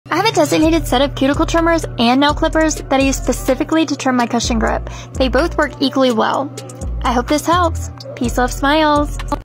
I have a designated set of cuticle trimmers and nail clippers that I use specifically to trim my cushion grip. They both work equally well. I hope this helps. Peace, love, smiles.